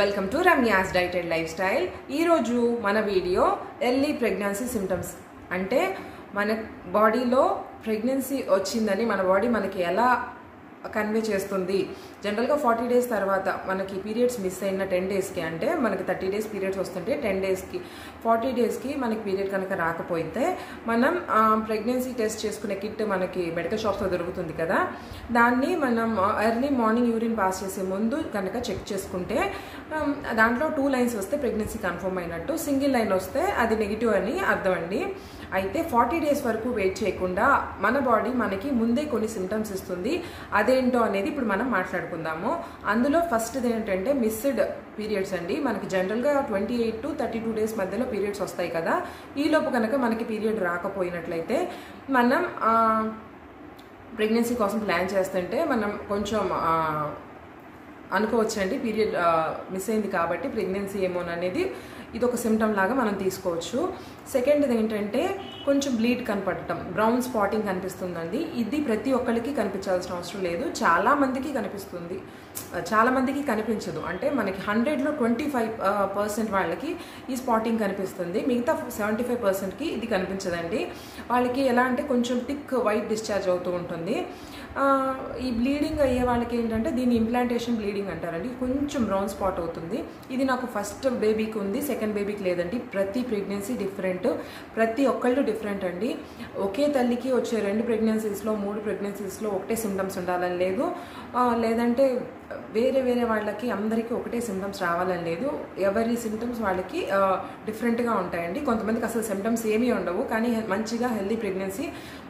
Welcome to Ramya's dieted lifestyle. ఈరోజు మన video early pregnancy symptoms అంటే మన బాడీలో ప్రెగ్నెన్సీ వచ్చిందని మన బాడీ మనకి ఎలా కన్వే చేస్తుంది. జనరల్గా 40 డేస్ తర్వాత మనకి పీరియడ్స్ మిస్ అయిన 10 డేస్కి, అంటే మనకి 30 డేస్ పీరియడ్స్ వస్తుంటే 10 డేస్కి 40 డేస్కి మనకి పీరియడ్ కనుక రాకపోతే మనం ప్రెగ్నెన్సీ టెస్ట్ చేసుకునే కిట్ మనకి మెడికల్ షాప్స్లో దొరుకుతుంది కదా, దాన్ని మనం ఎర్లీ మార్నింగ్ యూరిన్ పాస్ చేసే ముందు కనుక చెక్ చేసుకుంటే దాంట్లో 2 లైన్స్ వస్తే ప్రెగ్నెన్సీ కన్ఫర్మ్ అయినట్టు, సింగిల్ లైన్ వస్తే అది నెగిటివ్ అని అర్థం అండి. అయితే 40 డేస్ వరకు వెయిట్ చేయకుండా మన బాడీ మనకి ముందే కొన్ని సిమ్టమ్స్ ఇస్తుంది. అదేంటో అనేది ఇప్పుడు మనం మాట్లాడుకుందాము. అందులో ఫస్ట్ది ఏంటంటే మిస్డ్ పీరియడ్స్ అండి. మనకి జనరల్గా 28 to 32 డేస్ మధ్యలో పీరియడ్స్ వస్తాయి కదా, ఈలోపు కనుక మనకి పీరియడ్ రాకపోయినట్లయితే మనం ప్రెగ్నెన్సీ కోసం ప్లాన్ చేస్తుంటే మనం కొంచెం అనుకోవచ్చండి పీరియడ్ మిస్ అయింది కాబట్టి ప్రెగ్నెన్సీ ఏమోననేది ఇది ఒక సిమ్టమ్ లాగా మనం తీసుకోవచ్చు. సెకండ్ది ఏంటంటే కొంచెం బ్లీడ్ కనపడటం, బ్రౌన్ స్పాటింగ్ కనిపిస్తుందండి. ఇది ప్రతి ఒక్కరికి కనిపించాల్సిన అవసరం లేదు, చాలామందికి కనిపిస్తుంది, చాలామందికి కనిపించదు. అంటే మనకి 100లో 25% వాళ్ళకి ఈ స్పాటింగ్ కనిపిస్తుంది, మిగతా 75%కి ఇది కనిపించదండి. వాళ్ళకి ఎలా అంటే కొంచెం థిక్ వైట్ డిశ్చార్జ్ అవుతూ ఉంటుంది. ఈ బ్లీడింగ్ అయ్యే వాళ్ళకి ఏంటంటే దీన్ని ఇంప్లాంటేషన్ బ్లీడింగ్ అంటారండి. కొంచెం బ్రౌన్ స్పాట్ అవుతుంది. ఇది నాకు ఫస్ట్ బేబీకి ఉంది, సెకండ్ బేబీకి లేదండి. ప్రతి ప్రెగ్నెన్సీ డిఫరెంట్, ప్రతి ఒక్కళ్ళు డిఫరెంట్ అండి. ఒకే తల్లికి వచ్చే 2 ప్రెగ్నెన్సీస్లో 3 ప్రెగ్నెన్సీస్లో ఒకటే సిమ్టమ్స్ ఉండాలని లేదు, లేదంటే వేరే వేరే వాళ్ళకి అందరికీ ఒకటే సిమ్టమ్స్ రావాలని లేదు. ఎవరి సిమ్టమ్స్ వాళ్ళకి డిఫరెంట్గా ఉంటాయండి. కొంతమందికి అసలు సిమ్టమ్స్ ఏమీ ఉండవు, కానీ మంచిగా హెల్దీ ప్రెగ్నెన్సీ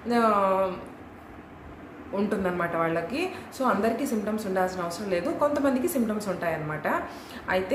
ఉంటుందన్నమాట వాళ్ళకి. సో అందరికీ సిమ్టమ్స్ ఉండాల్సిన అవసరం లేదు, కొంతమందికి సిమ్టమ్స్ ఉంటాయన్నమాట. అయితే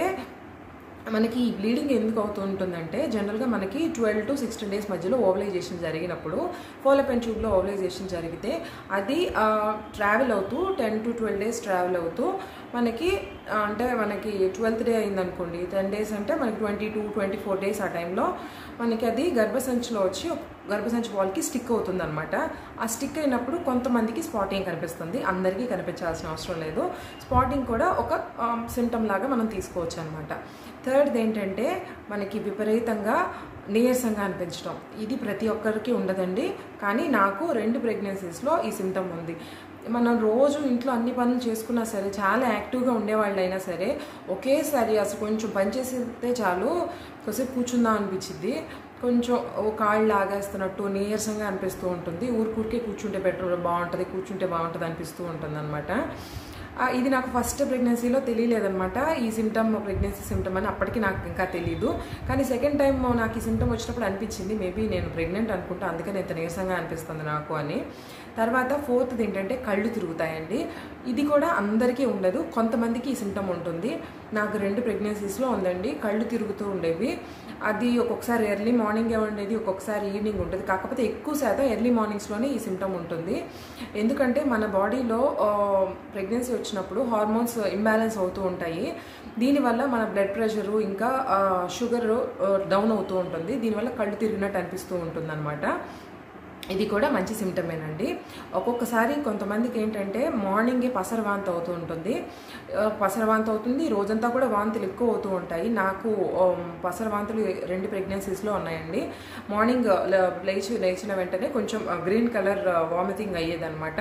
మనకి ఈ బ్లీడింగ్ ఎందుకు అవుతూ ఉంటుందంటే జనరల్గా మనకి 12 to 16 డేస్ మధ్యలో ఓవలైజేషన్ జరిగినప్పుడు, ఫాలోపెన్ ట్యూబ్లో ఓవలైజేషన్ జరిగితే అది ట్రావెల్ అవుతూ 10 to 12 డేస్ ట్రావెల్ అవుతూ మనకి, అంటే మనకి 12th డే అయిందనుకోండి, 10 డేస్ అంటే మనకి 22, 24 డేస్ ఆ టైంలో మనకి అది గర్భసంచిలో వచ్చి గర్భసంచి వాల్కి స్టిక్ అవుతుంది అనమాట. ఆ స్టిక్ అయినప్పుడు కొంతమందికి స్పాటింగ్ కనిపిస్తుంది, అందరికీ కనిపించాల్సిన అవసరం లేదు. స్పాటింగ్ కూడా ఒక సిమ్టమ్ లాగా మనం తీసుకోవచ్చు అనమాట. థర్డ్ది ఏంటంటే మనకి విపరీతంగా నీరసంగా అనిపించడం. ఇది ప్రతి ఒక్కరికి ఉండదండి, కానీ నాకు 2 ప్రెగ్నెన్సీస్లో ఈ సిమ్టమ్ ఉంది. మనం రోజు ఇంట్లో అన్ని పనులు చేసుకున్నా సరే, చాలా యాక్టివ్గా ఉండేవాళ్ళైనా సరే, ఒకేసారి అసలు కొంచెం పని చేస్తే చాలు కొద్దిసేపు కూర్చుందాం అనిపించింది, కొంచెం కాళ్ళు లాగేస్తున్నట్టు నీరసంగా అనిపిస్తూ ఉంటుంది. ఊరికే కూర్చుంటే బెటర్, బాగుంటుంది, కూర్చుంటే బాగుంటుంది అనిపిస్తూ ఉంటుంది అనమాట. ఇది నాకు ఫస్ట్ ప్రెగ్నెన్సీలో తెలియలేదనమాట, ఈ సిమ్టమ్ ప్రెగ్నెన్సీ సిమ్టమ్ అని అప్పటికి నాకు ఇంకా తెలియదు. కానీ సెకండ్ టైం నాకు ఈ సిమ్టమ్ వచ్చినప్పుడు అనిపించింది మేబీ నేను ప్రెగ్నెంట్ అనుకుంటా, అందుకని ఇంత నీరసంగా అనిపిస్తుంది నాకు అని. తర్వాత ఫోర్త్ది ఏంటంటే కళ్ళు తిరుగుతాయండి. ఇది కూడా అందరికీ ఉండదు, కొంతమందికి ఈ సిమ్టమ్ ఉంటుంది. నాకు 2 ప్రెగ్నెన్సీస్లో ఉందండి, కళ్ళు తిరుగుతూ ఉండేవి. అది ఒక్కొక్కసారి ఎర్లీ మార్నింగే ఉండేది, ఒక్కొక్కసారి ఈవినింగ్ ఉంటుంది. కాకపోతే ఎక్కువ శాతం ఎర్లీ మార్నింగ్స్లోనే ఈ సిమ్టమ్ ఉంటుంది. ఎందుకంటే మన బాడీలో ప్రెగ్నెన్సీ వచ్చినప్పుడు హార్మోన్స్ ఇంబ్యాలెన్స్ అవుతూ ఉంటాయి. దీనివల్ల మన బ్లడ్ ప్రెషరు ఇంకా షుగర్ డౌన్ అవుతూ ఉంటుంది. దీనివల్ల కళ్ళు తిరిగినట్టు అనిపిస్తూ ఉంటుంది అనమాట. ఇది కూడా మంచి సిమ్టమేనండి. ఒక్కొక్కసారి కొంతమందికి ఏంటంటే మార్నింగే పసరవాంతి అవుతూ ఉంటుంది, పసరవాంతి అవుతుంది, రోజంతా కూడా వాంతులు ఎక్కువ అవుతూ ఉంటాయి. నాకు పసరవాంతులు 2 ప్రెగ్నెన్సీస్లో ఉన్నాయండి. మార్నింగ్ లేచిన వెంటనే కొంచెం గ్రీన్ కలర్ వామిటింగ్ అయ్యేదన్నమాట.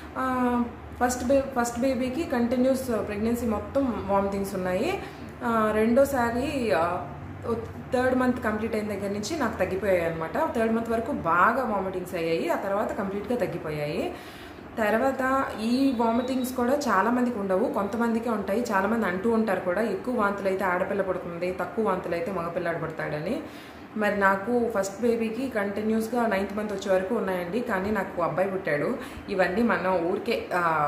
ఫస్ట్ బేబీకి కంటిన్యూస్ ప్రెగ్నెన్సీ మొత్తం వామిటింగ్స్ ఉన్నాయి. రెండోసారి 3rd మంత్ కంప్లీట్ అయిన దగ్గర నుంచి నాకు తగ్గిపోయాయి అనమాట. 3rd మంత్ వరకు బాగా వామిటింగ్స్ అయ్యాయి, ఆ తర్వాత కంప్లీట్గా తగ్గిపోయాయి. తర్వాత ఈ వామిటింగ్స్ కూడా చాలామందికి ఉండవు, కొంతమందికే ఉంటాయి. చాలామంది అంటూ ఉంటారు కూడా, ఎక్కువ వాంతులు అయితే ఆడపిల్ల పడుతుంది, తక్కువ వాంతులు అయితే మగపిల్లాడు పడతాడని. మరి నాకు ఫస్ట్ బేబీకి కంటిన్యూస్గా 9th మంత్ వచ్చే వరకు ఉన్నాయండి, కానీ నాకు అబ్బాయి పుట్టాడు. ఇవన్నీ మనం ఊరికే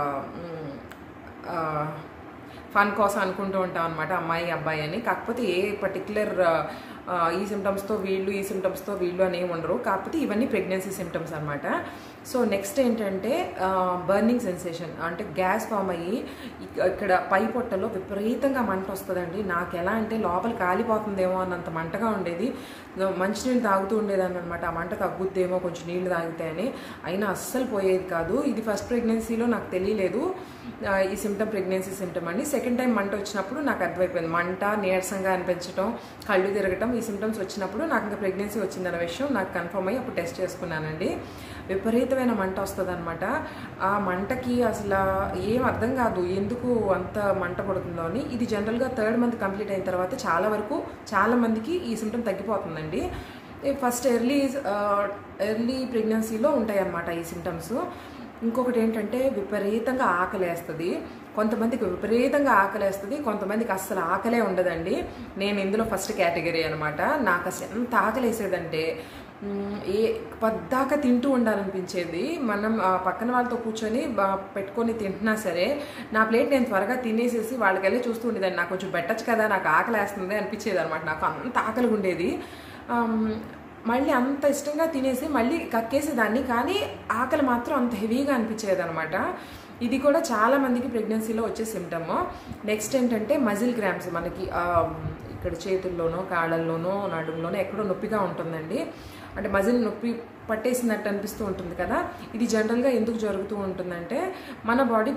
ఫన్ కోసం అనుకుంటూ ఉంటాం అనమాట, అమ్మాయి అబ్బాయి అని. కాకపోతే ఏ పర్టికులర్ ఈ సిమ్టమ్స్తో వీళ్ళు, ఈ సిమ్టమ్స్తో వీళ్ళు అనేవి ఉండరు. కాకపోతే ఇవన్నీ ప్రెగ్నెన్సీ సిమ్టమ్స్ అనమాట. సో నెక్స్ట్ ఏంటంటే బర్నింగ్ సెన్సేషన్, అంటే గ్యాస్ ఫామ్ అయ్యి ఇక్కడ పై పొట్టలో విపరీతంగా మంట వస్తుందండి. నాకు ఎలా అంటే లోపల కాలిపోతుందేమో అన్నంత మంటగా ఉండేది. మంచినీళ్ళు తాగుతూ ఉండేదాన్ని అనమాట, ఆ మంట తగ్గుద్దేమో కొంచెం నీళ్ళు తాగితే అని. అయినా అస్సలు పోయేది కాదు. ఇది ఫస్ట్ ప్రెగ్నెన్సీలో నాకు తెలియలేదు ఈ సిమ్టమ్ ప్రెగ్నెన్సీ సిమ్టమ్ అండి. సెకండ్ టైం మంట వచ్చినప్పుడు నాకు అర్థమైపోయింది. మంట, నీరసంగా అనిపించడం, కళ్ళు తిరగటం, ఈ సిమ్టమ్స్ వచ్చినప్పుడు నాకు ఇంకా ప్రెగ్నెన్సీ వచ్చిందన్న విషయం నాకు కన్ఫర్మ్ అయ్యి అప్పుడు టెస్ట్ చేసుకున్నానండి. విపరీతమైన మంట వస్తుంది అనమాట. ఆ మంటకి అసలు ఏం అర్థం కాదు ఎందుకు అంత మంట పడుతుందో అని. ఇది జనరల్గా 3rd మంత్ కంప్లీట్ అయిన తర్వాత చాలా మందికి ఈ సిమ్టమ్ తగ్గిపోతుందండి. ఫస్ట్ ఎర్లీ ప్రెగ్నెన్సీలో ఉంటాయి అన్నమాట ఈ సిమ్టమ్స్. ఇంకొకటి ఏంటంటే విపరీతంగా ఆకలేస్తుంది. కొంతమందికి విపరీతంగా ఆకలేస్తుంది, కొంతమందికి అస్సలు ఆకలే ఉండదండి. నేను ఇందులో ఫస్ట్ కేటగిరీ అనమాట. నాకు అసలు ఎంత ఆకలేసేదంటే పద్దాకా తింటూ ఉండాలనిపించేది. మనం పక్కన వాళ్ళతో కూర్చొని పెట్టుకొని తింటున్నా సరే నా ప్లేట్ నేను త్వరగా తినేసేసి వాళ్ళకి వెళ్ళి చూస్తూ ఉండేదాన్ని. నాకు కొంచెం పెట్టచ్చు కదా, నాకు ఆకలేస్తుంది అనిపించేది అనమాట. నాకు అంత ఆకలిగా ఉండేది. మళ్ళీ అంత ఇష్టంగా తినేసి మళ్ళీ కక్కేసేదాన్ని, కానీ ఆకలి మాత్రం అంత హెవీగా అనిపించేది అనమాట. ఇది కూడా చాలా మందికి ప్రెగ్నెన్సీలో వచ్చే సిమ్టమ్. నెక్స్ట్ ఏంటంటే మజిల్ క్రాంప్స్. మనకి ఇక్కడ చేతుల్లోనో, కాళ్ళల్లోనో, నడుములోనో ఎక్కడో నొప్పిగా ఉంటుందండి. అంటే మజిల్ నొప్పి పట్టేసినట్టు అనిపిస్తూ ఉంటుంది కదా. ఇది జనరల్గా ఎందుకు జరుగుతూ ఉంటుందంటే మన బాడీ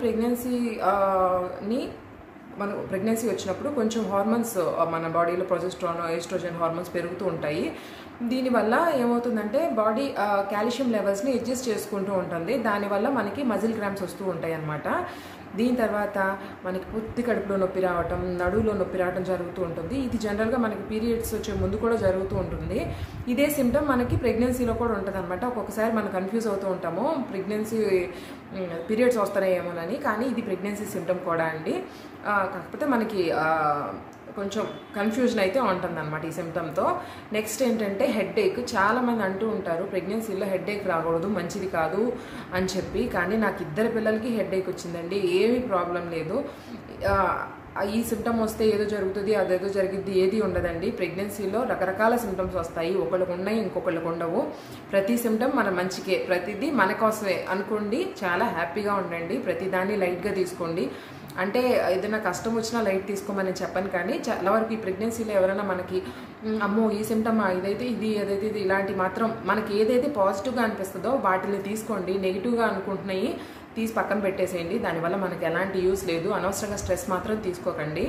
ప్రెగ్నెన్సీ వచ్చినప్పుడు కొంచెం హార్మోన్స్ మన బాడీలో ప్రొజెస్ట్రాన్, ఎస్ట్రోజన్ హార్మోన్స్ పెరుగుతూ ఉంటాయి. దీనివల్ల ఏమవుతుందంటే బాడీ కాల్షియం లెవెల్స్ని అడ్జస్ట్ చేసుకుంటూ ఉంటుంది. దానివల్ల మనకి మజిల్ క్రాంప్స్ వస్తూ ఉంటాయి అన్నమాట. దీని తర్వాత మనకి పొత్తి కడుపులో నొప్పి రావటం, నడువులో నొప్పి రావటం జరుగుతూ ఉంటుంది. ఇది జనరల్గా మనకి పీరియడ్స్ వచ్చే ముందు కూడా జరుగుతూ ఉంటుంది. ఇదే సిమ్టమ్ మనకి ప్రెగ్నెన్సీలో కూడా ఉంటుంది అనమాట. ఒక్కొక్కసారి మనం కన్ఫ్యూజ్ అవుతూ ఉంటాము పీరియడ్స్ వస్తాయేమోనని, కానీ ఇది ప్రెగ్నెన్సీ సిమ్టమ్ కూడా అండి. కాకపోతే మనకి కొంచెం కన్ఫ్యూజన్ అయితే ఉంటుంది అనమాట ఈ సిమ్టమ్తో. నెక్స్ట్ ఏంటంటే హెడ్ఏక్. చాలామంది అంటూ ఉంటారు ప్రెగ్నెన్సీలో హెడ్ఏక్ రాకూడదు, మంచిది కాదు అని చెప్పి. కానీ నాకు 2 పిల్లలకి హెడ్ఏక్ వచ్చిందండి, ఏమీ ప్రాబ్లం లేదు. ఈ సిమ్టమ్ వస్తే ఏదో జరుగుతుంది, అదేదో జరిగిద్ది, ఏది ఉండదండి. ప్రెగ్నెన్సీలో రకరకాల సిమ్టమ్స్ వస్తాయి, ఒకళ్ళకు ఉన్నాయి, ఇంకొకళ్ళకు ఉండవు. ప్రతి సిమ్టమ్ మన మంచికే, ప్రతిదీ మన కోసమే అనుకోండి. చాలా హ్యాపీగా ఉండండి, ప్రతిదాన్ని లైట్గా తీసుకోండి. అంటే ఏదైనా కష్టం వచ్చినా లైట్ తీసుకోమని చెప్పను, కానీ చాలా వరకు ఈ ప్రెగ్నెన్సీలో ఎవరైనా మనకి అమ్మో ఈ సిమ్టమ్ ఇదైతే ఇది, అదైతే ఇది, ఇలాంటి మాత్రం మనకి ఏదైతే పాజిటివ్గా అనిపిస్తుందో వాటిని తీసుకోండి. నెగిటివ్గా అనుకుంటున్నాయి తీసి పక్కన పెట్టేసేయండి. దానివల్ల మనకి ఎలాంటి యూస్ లేదు. అనవసరంగా స్ట్రెస్ మాత్రం తీసుకోకండి.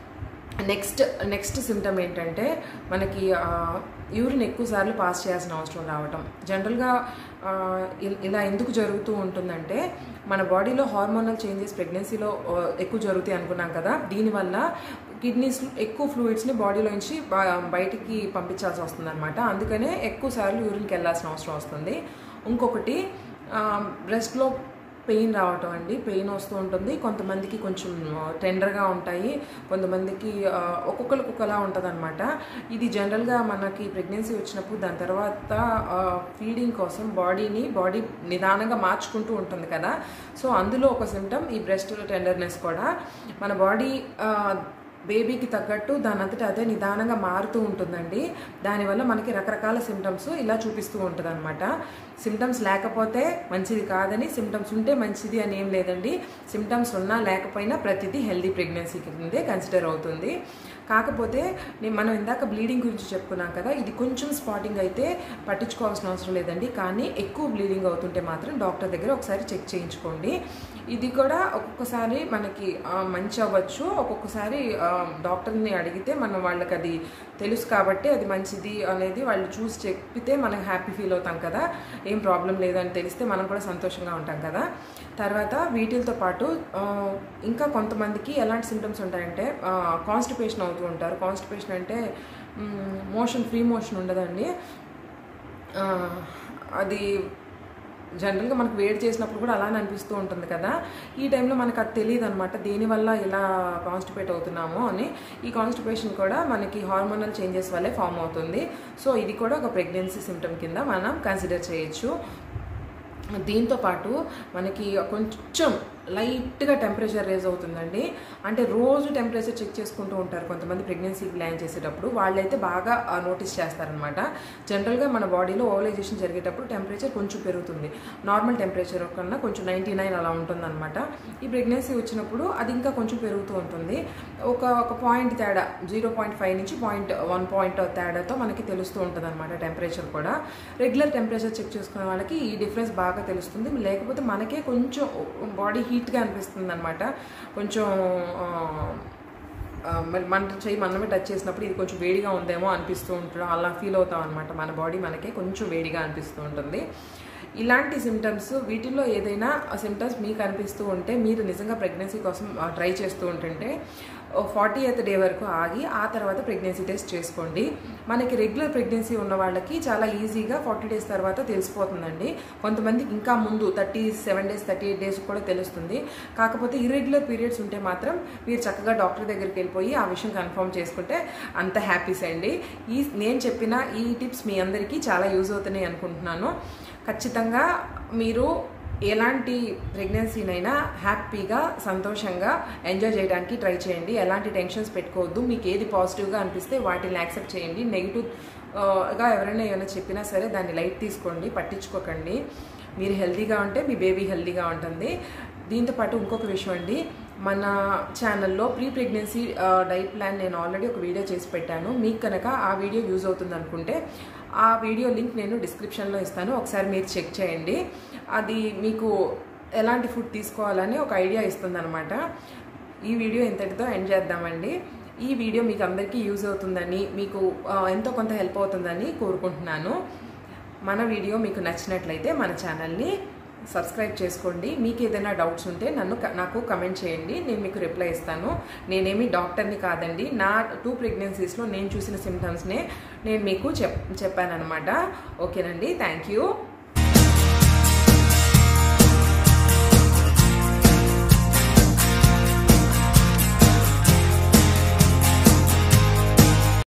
నెక్స్ట్ సిమ్టమ్ ఏంటంటే మనకి యూరిన్ ఎక్కువ సార్లు పాస్ చేయాల్సిన అవసరం రావటం. జనరల్గా ఇలా ఎందుకు జరుగుతూ ఉంటుందంటే మన బాడీలో హార్మోనల్ చేంజెస్ ప్రెగ్నెన్సీలో ఎక్కువ జరుగుతాయి అనుకున్నాం కదా. దీనివల్ల కిడ్నీస్ ఎక్కువ ఫ్లూయిడ్స్ని బాడీలోంచి బయటికి పంపించాల్సి వస్తుంది అనమాట. అందుకనే ఎక్కువ సార్లు యూరిన్కి వెళ్ళాల్సిన అవసరం వస్తుంది. ఇంకొకటి బ్రెస్ట్లో పెయిన్ రావటం అండి. పెయిన్ వస్తూ ఉంటుంది. కొంతమందికి కొంచెం టెండర్గా ఉంటాయి, కొంతమందికి ఒక్కొక్కరికి ఒక్కలా ఉంటుంది అనమాట. ఇది జనరల్గా మనకి ప్రెగ్నెన్సీ వచ్చినప్పుడు దాని తర్వాత ఫీడింగ్ కోసం బాడీ నిదానంగా మార్చుకుంటూ ఉంటుంది కదా. సో అందులో ఒక సిమ్టమ్ ఈ బ్రెస్ట్ టెండర్నెస్ కూడా. మన బాడీ బేబీకి తగ్గట్టు దాని అంతటా అదే నిదానంగా మారుతూ ఉంటుందండి. దానివల్ల మనకి రకరకాల సిమ్టమ్స్ ఇలా చూపిస్తూ ఉంటుంది అనమాట. సిమ్టమ్స్ లేకపోతే మంచిది కాదని, సిమ్టమ్స్ ఉంటే మంచిది అని ఏం లేదండి. సిమ్టమ్స్ ఉన్నా లేకపోయినా ప్రతిదీ హెల్దీ ప్రెగ్నెన్సీ కిందే కన్సిడర్ అవుతుంది. కాకపోతే మనం ఇందాక బ్లీడింగ్ గురించి చెప్పుకున్నాం కదా, ఇది కొంచెం స్పాటింగ్ అయితే పట్టించుకోవాల్సిన అవసరం లేదండి. కానీ ఎక్కువ బ్లీడింగ్ అవుతుంటే మాత్రం డాక్టర్ దగ్గర ఒకసారి చెక్ చేయించుకోండి. ఇది కూడా ఒక్కొక్కసారి మనకి మంచి అవ్వచ్చు, ఒక్కొక్కసారి డాక్టర్ని అడిగితే మనం వాళ్ళకి అది తెలుసు కాబట్టి అది మంచిది అనేది వాళ్ళు చూసి చెప్పితే మనం హ్యాపీ ఫీల్ అవుతాం కదా. ఏం ప్రాబ్లం లేదని తెలిస్తే మనం కూడా సంతోషంగా ఉంటాం కదా. తర్వాత వీటితో పాటు ఇంకా కొంతమందికి ఎలాంటి సిమ్టమ్స్ ఉంటాయంటే కాన్స్టిపేషన్ అవుతూ ఉంటారు. కాన్స్టిపేషన్ అంటే ఫ్రీ మోషన్ ఉండదండి. అది జనరల్గా మనకు వేడి చేసినప్పుడు కూడా అలానే అనిపిస్తూ ఉంటుంది కదా. ఈ టైంలో మనకు అది తెలియదు అనమాట, దేనివల్ల ఇలా కాన్స్టిపేట్ అవుతున్నామో అని. ఈ కాన్స్టిపేషన్ కూడా మనకి హార్మోనల్ చేంజెస్ వల్లే ఫామ్ అవుతుంది. సో ఇది కూడా ఒక ప్రెగ్నెన్సీ సిమ్టమ్ కింద మనం కన్సిడర్ చేయొచ్చు. దీంతో పాటు మనకి కొంచెం లైట్గా టెంపరేచర్ రేజ్ అవుతుందండి. అంటే రోజు టెంపరేచర్ చెక్ చేసుకుంటూ ఉంటారు కొంతమంది ప్రెగ్నెన్సీ ప్లాన్ చేసేటప్పుడు, వాళ్ళైతే బాగా నోటీస్ చేస్తారనమాట. జనరల్గా మన బాడీలో ఓవలైజేషన్ జరిగేటప్పుడు టెంపరేచర్ కొంచెం పెరుగుతుంది, నార్మల్ టెంపరేచర్ కన్నా కొంచెం 99 అలా ఉంటుందన్నమాట. ఈ ప్రెగ్నెన్సీ వచ్చినప్పుడు అది ఇంకా కొంచెం పెరుగుతూ ఉంటుంది. ఒక పాయింట్ తేడా 0.5 నుంచి 1 పాయింట్ తేడాతో మనకి తెలుస్తూ ఉంటుంది అనమాట టెంపరేచర్ కూడా. రెగ్యులర్ టెంపరేచర్ చెక్ చేసుకునే వాళ్ళకి ఈ డిఫరెన్స్ బాగా తెలుస్తుంది. లేకపోతే మనకే కొంచెం బాడీ హీట్గా అనిపిస్తుంది అనమాట. కొంచెం మనమే టచ్ చేసినప్పుడు ఇది కొంచెం వేడిగా ఉందేమో అనిపిస్తూ ఉంటుంది, అలా ఫీల్ అవుతాం అనమాట. మన బాడీ మనకే కొంచెం వేడిగా అనిపిస్తూ ఉంటుంది. ఇలాంటి సిమ్టమ్స్, వీటిల్లో ఏదైనా సిమ్టమ్స్ మీకు అనిపిస్తూ ఉంటే, మీరు నిజంగా ప్రెగ్నెన్సీ కోసం ట్రై చేస్తూ ఉంటుంటే 40th డే వరకు ఆగి ఆ తర్వాత ప్రెగ్నెన్సీ టెస్ట్ చేసుకోండి. మనకి రెగ్యులర్ ప్రెగ్నెన్సీ ఉన్న వాళ్ళకి చాలా ఈజీగా 40 డేస్ తర్వాత తెలిసిపోతుందండి. కొంతమందికి ఇంకా ముందు 37 డేస్ 38 డేస్ కూడా తెలుస్తుంది. కాకపోతే ఇర్రెగ్యులర్ పీరియడ్స్ ఉంటే మాత్రం మీరు చక్కగా డాక్టర్ దగ్గరికి వెళ్ళిపోయి ఆ విషయం కన్ఫర్మ్ చేసుకుంటే అంత హ్యాపీస్ అండి. నేను చెప్పిన ఈ టిప్స్ మీ అందరికీ చాలా యూజ్ అవుతున్నాయి అనుకుంటున్నాను. ఖచ్చితంగా మీరు ఎలాంటి ప్రెగ్నెన్సీనైనా హ్యాపీగా సంతోషంగా ఎంజాయ్ చేయడానికి ట్రై చేయండి. ఎలాంటి టెన్షన్స్ పెట్టుకోవద్దు. మీకు ఏది పాజిటివ్గా అనిపిస్తే వాటిని యాక్సెప్ట్ చేయండి. నెగిటివ్గా ఎవరైనా ఏమైనా చెప్పినా సరే దాన్ని లైట్ తీసుకోండి, పట్టించుకోకండి. మీరు హెల్తీగా ఉంటే మీ బేబీ హెల్తీగా ఉంటుంది. దీంతోపాటు ఇంకొక విషయం అండి, మన ఛానల్లో ప్రీ ప్రెగ్నెన్సీ డైట్ ప్లాన్ నేను ఆల్రెడీ ఒక వీడియో చేసి పెట్టాను. మీకు కనుక ఆ వీడియో యూజ్ అవుతుంది అనుకుంటే ఆ వీడియో లింక్ నేను డిస్క్రిప్షన్లో ఇస్తాను, ఒకసారి మీరు చెక్ చేయండి. అది మీకు ఎలాంటి ఫుడ్ తీసుకోవాలని ఒక ఐడియా ఇస్తుంది అనమాట. ఈ వీడియో ఇంతటితో ఎండ్ చేద్దామండి. ఈ వీడియో మీకు అందరికీ యూజ్ అవుతుందని, మీకు ఎంతో కొంత హెల్ప్ అవుతుందని కోరుకుంటున్నాను. మన వీడియో మీకు నచ్చినట్లయితే మన ఛానల్ని సబ్స్క్రైబ్ చేసుకోండి. మీకు ఏదైనా డౌట్స్ ఉంటే నాకు కమెంట్ చేయండి, నేను మీకు రిప్లై ఇస్తాను. నేనేమి డాక్టర్ని కాదండి, నా 2 ప్రెగ్నెన్సీస్లో నేను చూసిన సిమ్టమ్స్నే నేను మీకు చెప్పానన్నమాట. ఓకేనండి, థ్యాంక్ యూ.